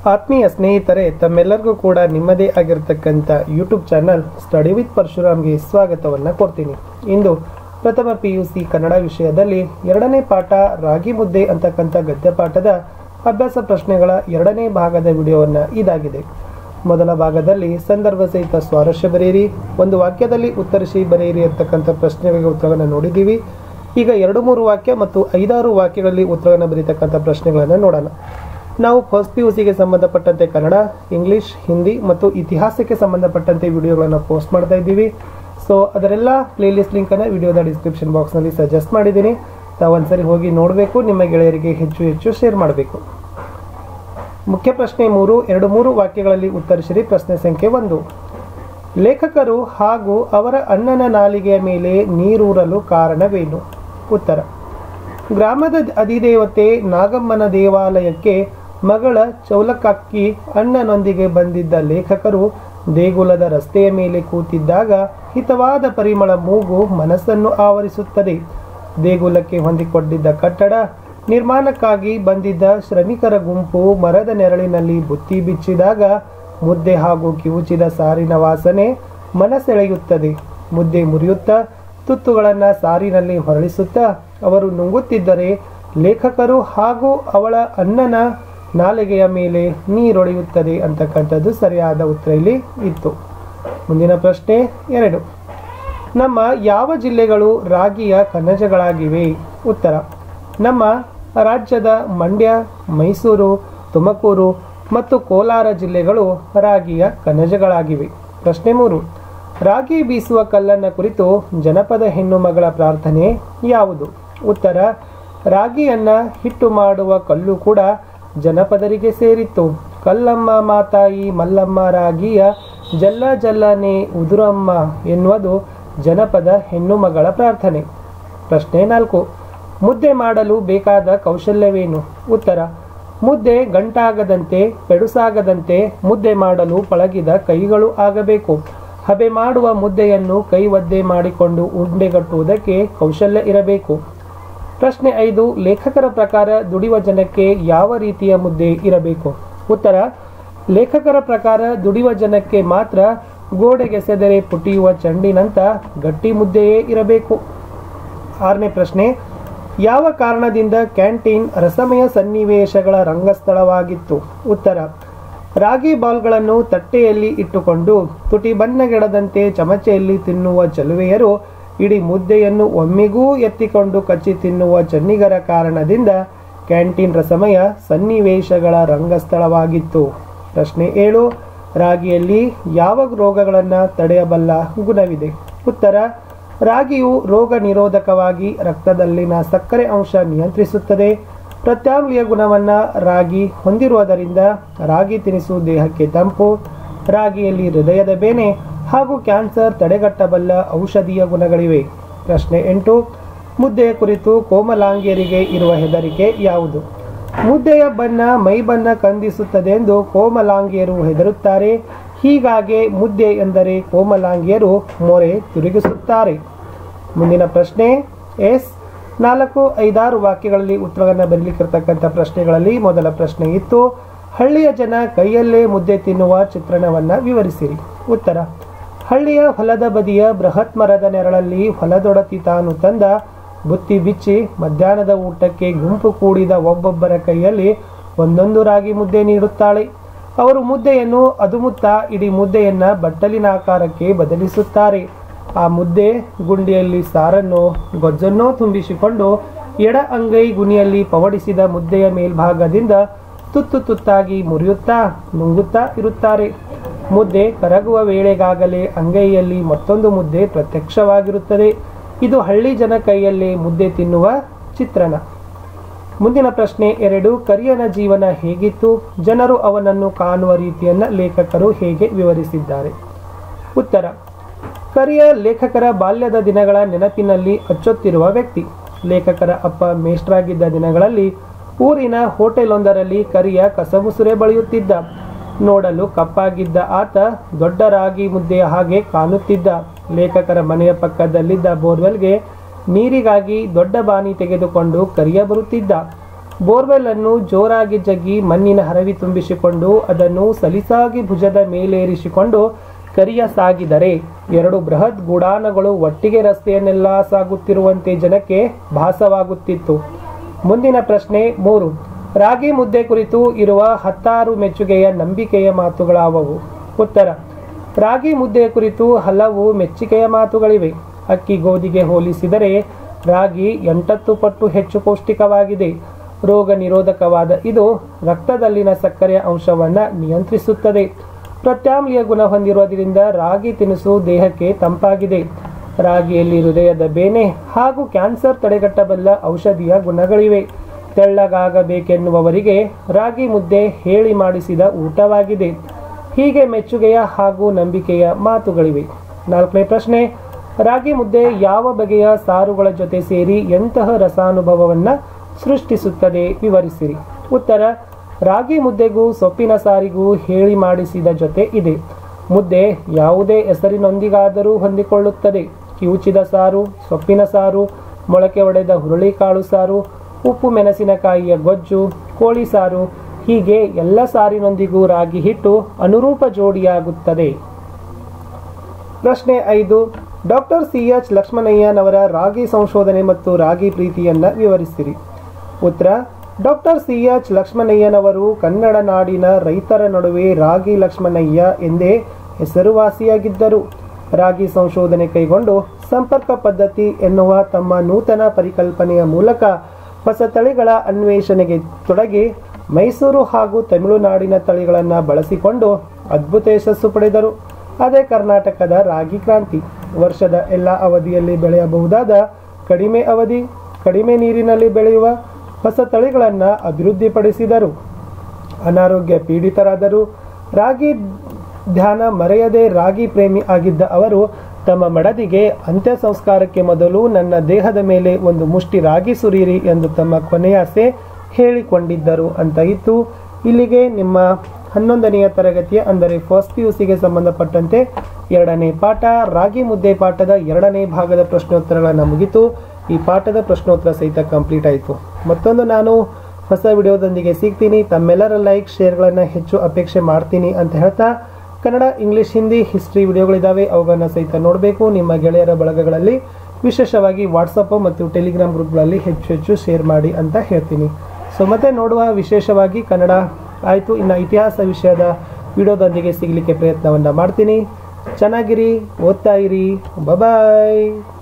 ಆತ್ಮೀಯ ಸ್ನೇಹಿತರೆ, ತಮ್ಮೆಲ್ಲರಿಗೂ ಕೂಡ ನಿಮ್ಮದೇ ಆಗಿರತಕ್ಕಂಥ ಯೂಟ್ಯೂಬ್ ಚಾನಲ್ ಸ್ಟಡಿ ವಿತ್ ಪರಶುರಾಮ್ಗೆ ಸ್ವಾಗತವನ್ನು ಕೊಡ್ತೀನಿ. ಇಂದು ಪ್ರಥಮ PUC ಕನ್ನಡ ವಿಷಯದಲ್ಲಿ ಎರಡನೇ ಪಾಠ ರಾಗಿ ಮುದ್ದೆ ಅಂತಕ್ಕಂಥ ಗದ್ಯ ಪಾಠದ ಅಭ್ಯಾಸ ಪ್ರಶ್ನೆಗಳ ಎರಡನೇ ಭಾಗದ ವಿಡಿಯೋವನ್ನು ಇದಾಗಿದೆ. ಮೊದಲ ಭಾಗದಲ್ಲಿ ಸಂದರ್ಭ ಸಹಿತ ಸ್ವಾರಸ್ಯ ಬರೆಯಿರಿ, ಒಂದು ವಾಕ್ಯದಲ್ಲಿ ಉತ್ತರಿಸಿ ಬರೆಯಿರಿ ಅಂತಕ್ಕಂಥ ಪ್ರಶ್ನೆಗಳಿಗೆ ಉತ್ತರವನ್ನು ನೋಡಿದ್ದೀವಿ. ಈಗ 2-3 ವಾಕ್ಯ ಮತ್ತು 5-6 ವಾಕ್ಯಗಳಲ್ಲಿ ಉತ್ತರವನ್ನು ಬರೀತಕ್ಕಂಥ ಪ್ರಶ್ನೆಗಳನ್ನು ನೋಡೋಣ. ನಾವು ಫಸ್ಟ್ PUCಗೆ ಸಂಬಂಧಪಟ್ಟಂತೆ ಕನ್ನಡ, ಇಂಗ್ಲಿಷ್, ಹಿಂದಿ ಮತ್ತು ಇತಿಹಾಸಕ್ಕೆ ಸಂಬಂಧಪಟ್ಟಂತೆ ವಿಡಿಯೋಗಳನ್ನು ಪೋಸ್ಟ್ ಮಾಡ್ತಾ ಇದ್ದೀವಿ. ಸೊ ಅದರೆಲ್ಲ ಪ್ಲೇಲಿಸ್ಟ್ ಲಿಂಕನ್ನು ವಿಡಿಯೋದ ಡಿಸ್ಕ್ರಿಪ್ಷನ್ ಬಾಕ್ಸ್ನಲ್ಲಿ ಸಜೆಸ್ಟ್ ಮಾಡಿದ್ದೀನಿ. ತಾವು ಒಂದ್ಸರಿ ಹೋಗಿ ನೋಡಬೇಕು, ನಿಮ್ಮ ಗೆಳೆಯರಿಗೆ ಹೆಚ್ಚು ಶೇರ್ ಮಾಡಬೇಕು. ಮುಖ್ಯ ಪ್ರಶ್ನೆ 2-3 ವಾಕ್ಯಗಳಲ್ಲಿ ಉತ್ತರಿಸಿರಿ. ಪ್ರಶ್ನೆ ಸಂಖ್ಯೆ 1, ಲೇಖಕರು ಹಾಗೂ ಅವರ ಅಣ್ಣನ ನಾಲಿಗೆಯ ಮೇಲೆ ನೀರೂರಲು ಕಾರಣವೇನು? ಉತ್ತರ, ಗ್ರಾಮದ ಅಧಿದೇವತೆ ನಾಗಮ್ಮನ ದೇವಾಲಯಕ್ಕೆ ಮಗಳ ಚೌಲಕ್ಕಿ ಅಣ್ಣನೊಂದಿಗೆ ಬಂದಿದ್ದ ಲೇಖಕರು ದೇಗುಲದ ರಸ್ತೆಯ ಮೇಲೆ ಕೂತಿದ್ದಾಗ ಹಿತವಾದ ಪರಿಮಳ ಮೂಗು ಮನಸ್ಸನ್ನು ಆವರಿಸುತ್ತದೆ. ದೇಗುಲಕ್ಕೆ ಹೊಂದಿಕೊಂಡಿದ್ದ ಕಟ್ಟಡ ನಿರ್ಮಾಣಕ್ಕಾಗಿ ಬಂದಿದ್ದ ಶ್ರಮಿಕರ ಗುಂಪು ಮರದ ನೆರಳಿನಲ್ಲಿ ಬುತ್ತಿ ಬಿಚ್ಚಿದಾಗ ಮುದ್ದೆ ಹಾಗೂ ಕಿವುಚಿದ ಸಾರಿನ ವಾಸನೆ ಮನಸೆಳೆಯುತ್ತದೆ. ಮುದ್ದೆ ಮುರಿಯುತ್ತಾ ತುತ್ತುಗಳನ್ನು ಸಾರಿನಲ್ಲಿ ಹೊರಳಿಸುತ್ತಾ ಅವರು ನುಂಗುತ್ತಿದ್ದರೆ ಲೇಖಕರು ಹಾಗೂ ಅವಳ ಅಣ್ಣನ ನಾಲಿಗೆಯ ಮೇಲೆ ನೀರೊಳೆಯುತ್ತದೆ ಅಂತಕ್ಕಂಥದ್ದು ಸರಿಯಾದ ಉತ್ತರ ಇಲ್ಲಿ ಇತ್ತು. ಮುಂದಿನ ಪ್ರಶ್ನೆ 2, ನಮ್ಮ ಯಾವ ಜಿಲ್ಲೆಗಳು ರಾಗಿಯ ಕಣಜಗಳಾಗಿವೆ? ಉತ್ತರ, ನಮ್ಮ ರಾಜ್ಯದ ಮಂಡ್ಯ, ಮೈಸೂರು, ತುಮಕೂರು ಮತ್ತು ಕೋಲಾರ ಜಿಲ್ಲೆಗಳು ರಾಗಿಯ ಕಣಜಗಳಾಗಿವೆ. ಪ್ರಶ್ನೆ 3, ರಾಗಿ ಬೀಸುವ ಕಲ್ಲನ್ನ ಕುರಿತು ಜನಪದ ಹೆಣ್ಣು ಮಗಳ ಪ್ರಾರ್ಥನೆ ಯಾವುದು? ಉತ್ತರ, ರಾಗಿಯನ್ನ ಹಿಟ್ಟು ಮಾಡುವ ಕಲ್ಲು ಕೂಡ ಜನಪದರಿಗೆ ಸೇರಿತ್ತು. ಕಲ್ಲಮ್ಮ ಮಾತಾಯಿ ಮಲ್ಲಮ್ಮ ರಾಗಿಯ ಜಲ್ಲ ಜಲ್ಲನೆ ಉದುರಮ್ಮ ಎನ್ನುವುದು ಜನಪದ ಹೆಣ್ಣು ಮಗಳ ಪ್ರಾರ್ಥನೆ. ಪ್ರಶ್ನೆ 4, ಮುದ್ದೆ ಮಾಡಲು ಬೇಕಾದ ಕೌಶಲ್ಯವೇನು? ಉತ್ತರ, ಮುದ್ದೆ ಗಂಟಾಗದಂತೆ ಪೆಡುಸಾಗದಂತೆ ಮುದ್ದೆ ಮಾಡಲು ಪಳಗಿದ ಕೈಗಳು ಆಗಬೇಕು. ಹಬೆ ಮಾಡುವ ಮುದ್ದೆಯನ್ನು ಕೈ ಒದ್ದೆ ಮಾಡಿಕೊಂಡು ಉಂಡೆಗಟ್ಟುವುದಕ್ಕೆ ಕೌಶಲ್ಯ ಇರಬೇಕು. ಪ್ರಶ್ನೆ 5, ಲೇಖಕರ ಪ್ರಕಾರ ದುಡಿಯುವ ಜನಕ್ಕೆ ಯಾವ ರೀತಿಯ ಮುದ್ದೆ ಇರಬೇಕು? ಉತ್ತರ, ಲೇಖಕರ ಪ್ರಕಾರ ದುಡಿಯುವ ಜನಕ್ಕೆ ಮಾತ್ರ ಗೋಡೆಗೆ ಸೆದರೆ ಪುಟಿಯುವ ಚಂಡಿನಂತ ಗಟ್ಟಿ ಮುದ್ದೆಯೇ ಇರಬೇಕು. 6ನೇ ಪ್ರಶ್ನೆ, ಯಾವ ಕಾರಣದಿಂದ ಕ್ಯಾಂಟೀನ್ ರಸಮಯ ಸನ್ನಿವೇಶಗಳ ರಂಗಸ್ಥಳವಾಗಿತ್ತು? ಉತ್ತರ, ರಾಗಿ ಬಾಲ್ಗಳನ್ನು ತಟ್ಟೆಯಲ್ಲಿ ಇಟ್ಟುಕೊಂಡು ತುಟಿ ಬಣ್ಣಗೆಡದಂತೆ ಚಮಚೆಯಲ್ಲಿ ತಿನ್ನುವ ಚಲುವೆಯರು ಇಡೀ ಮುದ್ದೆಯನ್ನು ಒಮ್ಮೆಗೂ ಎತ್ತಿಕೊಂಡು ಕಚ್ಚಿ ತಿನ್ನುವ ಚನ್ನಿಗರ ಕಾರಣದಿಂದ ಕ್ಯಾಂಟೀನ್ ರಸಮಯ ಸನ್ನಿವೇಶಗಳ ರಂಗಸ್ಥಳವಾಗಿತ್ತು. ಪ್ರಶ್ನೆ 7, ರಾಗಿಯಲ್ಲಿ ಯಾವ ರೋಗಗಳನ್ನು ತಡೆಯಬಲ್ಲ ಗುಣವಿದೆ? ಉತ್ತರ, ರಾಗಿಯು ರೋಗ ನಿರೋಧಕವಾಗಿ ರಕ್ತದಲ್ಲಿನ ಸಕ್ಕರೆ ಅಂಶ ನಿಯಂತ್ರಿಸುತ್ತದೆ. ಪ್ರತ್ಯಾಮ್ಲೀಯ ಗುಣವನ್ನು ರಾಗಿ ಹೊಂದಿರುವುದರಿಂದ ರಾಗಿ ತಿನಿಸು ದೇಹಕ್ಕೆ ತಂಪು. ರಾಗಿಯಲ್ಲಿ ಹೃದಯದ ಬೇನೆ ಹಾಗೂ ಕ್ಯಾನ್ಸರ್ ತಡೆಗಟ್ಟಬಲ್ಲ ಔಷಧೀಯ ಗುಣಗಳಿವೆ. ಪ್ರಶ್ನೆ 8, ಮುದ್ದೆಯ ಕುರಿತು ಕೋಮಲಾಂಗಿಯರಿಗೆ ಇರುವ ಹೆದರಿಕೆ ಯಾವುದು? ಮುದ್ದೆಯ ಬಣ್ಣ ಮೈ ಬಣ್ಣ ಕಂದಿಸುತ್ತದೆ ಎಂದು ಕೋಮಲಾಂಗಿಯರು ಹೆದರುತ್ತಾರೆ. ಹೀಗಾಗಿ ಮುದ್ದೆ ಎಂದರೆ ಕೋಮಲಾಂಗಿಯರು ಮೊರೆ ತಿರುಗಿಸುತ್ತಾರೆ. ಮುಂದಿನ ಪ್ರಶ್ನೆ 4, 5-6 ವಾಕ್ಯಗಳಲ್ಲಿ ಉತ್ತರವನ್ನು ಬರಲಿಕ್ಕಿರ್ತಕ್ಕಂಥ ಪ್ರಶ್ನೆಗಳಲ್ಲಿ ಮೊದಲ ಪ್ರಶ್ನೆ ಇತ್ತು, ಹಳ್ಳಿಯ ಜನ ಕೈಯಲ್ಲೇ ಮುದ್ದೆ ತಿನ್ನುವ ಚಿತ್ರಣವನ್ನು ವಿವರಿಸಿರಿ. ಉತ್ತರ, ಹಳ್ಳಿಯ ಹೊಲದ ಬದಿಯ ಬೃಹತ್ ಮರದ ನೆರಳಲ್ಲಿ ಹೊಲದೊಡತಿ ತಾನು ತಂದ ಬುತ್ತಿ ಬಿಚ್ಚಿ ಮಧ್ಯಾಹ್ನದ ಊಟಕ್ಕೆ ಗುಂಪು ಕೂಡಿದ ಒಬ್ಬೊಬ್ಬರ ಕೈಯಲ್ಲಿ ಒಂದೊಂದು ರಾಗಿ ಮುದ್ದೆ ನೀಡುತ್ತಾಳೆ. ಅವರು ಮುದ್ದೆಯನ್ನು ಅದುಮುತ್ತಾ ಇಡೀ ಮುದ್ದೆಯನ್ನ ಬಟ್ಟಲಿನ ಆಕಾರಕ್ಕೆ ಬದಲಿಸುತ್ತಾರೆ. ಆ ಮುದ್ದೆ ಗುಂಡಿಯಲ್ಲಿ ಸಾರನ್ನೋ ಗೊಜ್ಜನ್ನೋ ತುಂಬಿಸಿಕೊಂಡು ಎಡ ಅಂಗೈ ಗುಣಿಯಲ್ಲಿ ಪವಡಿಸಿದ ಮುದ್ದೆಯ ಮೇಲ್ಭಾಗದಿಂದ ತುತ್ತು ತುತ್ತಾಗಿ ಮುರಿಯುತ್ತಾ ನುಂಗುತ್ತಾ ಇರುತ್ತಾರೆ. ಮುದ್ದೆ ಕರಗುವ ವೇಳೆಗಾಗಲೇ ಅಂಗೈಯಲ್ಲಿ ಮತ್ತೊಂದು ಮುದ್ದೆ ಪ್ರತ್ಯಕ್ಷವಾಗಿರುತ್ತದೆ. ಇದು ಹಳ್ಳಿ ಜನ ಕೈಯಲ್ಲೇ ಮುದ್ದೆ ತಿನ್ನುವ ಚಿತ್ರಣ. ಮುಂದಿನ ಪ್ರಶ್ನೆ 2, ಕರಿಯನ ಜೀವನ ಹೇಗಿತ್ತು? ಜನರು ಅವನನ್ನು ಕಾಣುವ ರೀತಿಯನ್ನು ಲೇಖಕರು ಹೇಗೆ ವಿವರಿಸಿದ್ದಾರೆ? ಉತ್ತರ, ಕರಿಯ ಲೇಖಕರ ಬಾಲ್ಯದ ದಿನಗಳ ನೆನಪಿನಲ್ಲಿ ಅಚ್ಚೊತ್ತಿರುವ ವ್ಯಕ್ತಿ. ಲೇಖಕರ ಅಪ್ಪ ಮೇಷ್ಟ್ರಾಗಿದ್ದ ದಿನಗಳಲ್ಲಿ ಊರಿನ ಹೋಟೆಲೊಂದರಲ್ಲಿ ಕರಿಯ ಕಸಮುಸುರೆ ಬಳಿಯುತ್ತಿದ್ದ. ನೋಡಲು ಕಪ್ಪಾಗಿದ್ದ ಆತ ದೊಡ್ಡ ರಾಗಿ ಮುದ್ದೆಯ ಹಾಗೆ ಕಾಣುತ್ತಿದ್ದ. ಲೇಖಕರ ಮನೆಯ ಪಕ್ಕದಲ್ಲಿದ್ದ ಬೋರ್ವೆಲ್ಗೆ ನೀರಿಗಾಗಿ ದೊಡ್ಡ ಬಾನಿ ತೆಗೆದುಕೊಂಡು ಕರಿಯ ಬರುತ್ತಿದ್ದ. ಬೋರ್ವೆಲ್ ಅನ್ನು ಜೋರಾಗಿ ಜಗ್ಗಿ ಮಣ್ಣಿನ ಹರವಿ ತುಂಬಿಸಿಕೊಂಡು ಅದನ್ನು ಸಲೀಸಾಗಿ ಭುಜದ ಮೇಲೇರಿಸಿಕೊಂಡು ಕರಿಯ ಸಾಗಿದರೆ 2 ಬೃಹತ್ ಗುಡಾನಗಳು ಒಟ್ಟಿಗೆ ರಸ್ತೆಯನ್ನೆಲ್ಲ ಸಾಗುತ್ತಿರುವಂತೆ ಜನಕ್ಕೆ ಭಾಸವಾಗುತ್ತಿತ್ತು. ಮುಂದಿನ ಪ್ರಶ್ನೆ 3. ರಾಗಿ ಮುದ್ದೆ ಕುರಿತು ಇರುವ 16 ಮೆಚ್ಚುಗೆಯ ನಂಬಿಕೆಯ ಮಾತುಗಳಾವವು? ಉತ್ತರ: ರಾಗಿ ಮುದ್ದೆ ಕುರಿತು ಹಲವು ಮೆಚ್ಚುಗೆಯ ಮಾತುಗಳಿವೆ. ಅಕ್ಕಿ ಗೋಧಿಗೆ ಹೋಲಿಸಿದರೆ ರಾಗಿ 8 ಪಟ್ಟು ಹೆಚ್ಚು ಪೌಷ್ಟಿಕವಾಗಿದೆ. ರೋಗ ನಿರೋಧಕವಾದ ಇದು ರಕ್ತದಲ್ಲಿನ ಸಕ್ಕರೆಯ ಅಂಶವನ್ನು ನಿಯಂತ್ರಿಸುತ್ತದೆ. ಪ್ರತ್ಯಾಮ್ಲೀಯ ಗುಣ ಹೊಂದಿರುವುದರಿಂದ ರಾಗಿ ತಿನಿಸು ದೇಹಕ್ಕೆ ತಂಪಾಗಿದೆ. ರಾಗಿಯಲ್ಲಿ ಹೃದಯದ ಬೇನೆ ಹಾಗೂ ಕ್ಯಾನ್ಸರ್ ತಡೆಗಟ್ಟಬಲ್ಲ ಔಷಧೀಯ ಗುಣಗಳಿವೆ. ತೆಳ್ಳಗಾಗಬೇಕೆನ್ನುವವರಿಗೆ ರಾಗಿ ಮುದ್ದೆ ಹೇಳಿ ಮಾಡಿಸಿದ ಊಟವಾಗಿದೆ. ಹೀಗೆ ಮೆಚ್ಚುಗೆಯ ಹಾಗೂ ನಂಬಿಕೆಯ ಮಾತುಗಳಿವೆ. 4ನೇ ಪ್ರಶ್ನೆ: ರಾಗಿ ಮುದ್ದೆ ಯಾವ ಬಗೆಯ ಸಾರುಗಳ ಜೊತೆ ಸೇರಿ ಎಂತಹ ರಸಾನುಭವವನ್ನು ಸೃಷ್ಟಿಸುತ್ತದೆ? ವಿವರಿಸಿರಿ. ಉತ್ತರ: ರಾಗಿ ಮುದ್ದೆಗೂ ಸೊಪ್ಪಿನ ಸಾರಿಗೂ ಹೇಳಿ ಮಾಡಿಸಿದ ಜೊತೆ ಇದೆ. ಮುದ್ದೆ ಯಾವುದೇ ಹೆಸರಿನೊಂದಿಗಾದರೂ ಹೊಂದಿಕೊಳ್ಳುತ್ತದೆ. ಕಿವುಚಿದ ಸಾರು, ಸೊಪ್ಪಿನ ಸಾರು, ಮೊಳಕೆ ಒಡೆದ ಹುರುಳಿಕಾಳು ಸಾರು, ಉಪ್ಪು ಮೆಣಸಿನಕಾಯಿಯ ಗೊಜ್ಜು, ಕೋಳಿ ಸಾರು, ಹೀಗೆ ಎಲ್ಲ ಸಾರಿನೊಂದಿಗೂ ರಾಗಿ ಹಿಟ್ಟು ಅನುರೂಪ ಜೋಡಿಯಾಗುತ್ತದೆ. ಪ್ರಶ್ನೆ 5. Doctor CH. ಲಕ್ಷ್ಮಣಯ್ಯನವರ ರಾಗಿ ಸಂಶೋಧನೆ ಮತ್ತು ರಾಗಿ ಪ್ರೀತಿಯನ್ನ ವಿವರಿಸಿರಿ. ಉತ್ತರ: ಡಾಕ್ಟರ್ ಸಿ.ಎಚ್. ಲಕ್ಷ್ಮಣಯ್ಯನವರು ಕನ್ನಡ ನಾಡಿನ ರೈತರ ನಡುವೆ ರಾಗಿ ಲಕ್ಷ್ಮಣಯ್ಯ ಎಂದೇ ಹೆಸರುವಾಸಿಯಾಗಿದ್ದರು. ರಾಗಿ ಸಂಶೋಧನೆ ಕೈಗೊಂಡು ಸಂಪರ್ಕ ಪದ್ಧತಿ ಎನ್ನುವ ತಮ್ಮ ನೂತನ ಪರಿಕಲ್ಪನೆಯ ಮೂಲಕ ಹೊಸ ತಳಿಗಳ ಅನ್ವೇಷಣೆಗೆ ತೊಡಗಿ ಮೈಸೂರು ಹಾಗೂ ತಮಿಳುನಾಡಿನ ತಳಿಗಳನ್ನು ಬಳಸಿಕೊಂಡು ಅದ್ಭುತ ಯಶಸ್ಸು ಪಡೆದರು. ಅದೇ ಕರ್ನಾಟಕದ ರಾಗಿ ಕ್ರಾಂತಿ. ವರ್ಷದ ಎಲ್ಲ ಅವಧಿಯಲ್ಲಿ ಬೆಳೆಯಬಹುದಾದ ಕಡಿಮೆ ಅವಧಿ, ಕಡಿಮೆ ನೀರಿನಲ್ಲಿ ಬೆಳೆಯುವ ಹೊಸ ತಳಿಗಳನ್ನು ಅಭಿವೃದ್ಧಿಪಡಿಸಿದರು. ಅನಾರೋಗ್ಯ ಪೀಡಿತರಾದರು. ರಾಗಿ ಧ್ಯಾನ ಮರೆಯದೆ ರಾಗಿ ಪ್ರೇಮಿ ಆಗಿದ್ದ ಅವರು ತಮ್ಮ ಮಡದಿಗೆ ಅಂತ್ಯ ಸಂಸ್ಕಾರಕ್ಕೆ ಮೊದಲು ನನ್ನ ದೇಹದ ಮೇಲೆ ಒಂದು ಮುಷ್ಟಿ ರಾಗಿ ಸುರಿಯಿರಿ ಎಂದು ತಮ್ಮ ಕೊನೆಯಾಸೆ ಹೇಳಿಕೊಂಡಿದ್ದರು ಅಂತ ಇತ್ತು. ಇಲ್ಲಿಗೆ ನಿಮ್ಮ 11ನೆಯ ತರಗತಿಯ ಅಂದರೆ ಫಸ್ಟ್ PUCಗೆ ಸಂಬಂಧಪಟ್ಟಂತೆ 2ನೇ ಪಾಠ ರಾಗಿ ಮುದ್ದೆ ಪಾಠದ 2ನೇ ಭಾಗದ ಪ್ರಶ್ನೋತ್ತರಗಳನ್ನು ಮುಗಿತು. ಈ ಪಾಠದ ಪ್ರಶ್ನೋತ್ತರ ಸಹಿತ ಕಂಪ್ಲೀಟ್ ಆಯಿತು. ಮತ್ತೊಂದು ನಾನು ಹೊಸ ವಿಡಿಯೋದೊಂದಿಗೆ ಸಿಗ್ತೀನಿ. ತಮ್ಮೆಲ್ಲರ ಲೈಕ್ ಶೇರ್ಗಳನ್ನು ಹೆಚ್ಚು ಅಪೇಕ್ಷೆ ಮಾಡ್ತೀನಿ ಅಂತ ಹೇಳ್ತಾ, ಕನ್ನಡ, ಇಂಗ್ಲಿಷ್, ಹಿಂದಿ, ಹಿಸ್ಟ್ರಿ ವಿಡಿಯೋಗಳಿದ್ದಾವೆ, ಅವುಗಳನ್ನು ಸಹಿತ ನೋಡಬೇಕು. ನಿಮ್ಮ ಗೆಳೆಯರ ಬಳಗಗಳಲ್ಲಿ ವಿಶೇಷವಾಗಿ ವಾಟ್ಸಪ್ ಮತ್ತು ಟೆಲಿಗ್ರಾಮ್ ಗ್ರೂಪ್ಗಳಲ್ಲಿ ಹೆಚ್ಚು ಶೇರ್ ಮಾಡಿ ಅಂತ ಹೇಳ್ತೀನಿ. ಸೊ ಮತ್ತೆ ನೋಡುವ. ವಿಶೇಷವಾಗಿ ಕನ್ನಡ ಆಯಿತು, ಇನ್ನು ಇತಿಹಾಸ ವಿಷಯದ ವಿಡಿಯೋದೊಂದಿಗೆ ಸಿಗಲಿಕ್ಕೆ ಪ್ರಯತ್ನವನ್ನು ಮಾಡ್ತೀನಿ. ಚೆನ್ನಾಗಿರಿ, ಓದ್ತಾ ಇರಿ. ಬಾಯ್.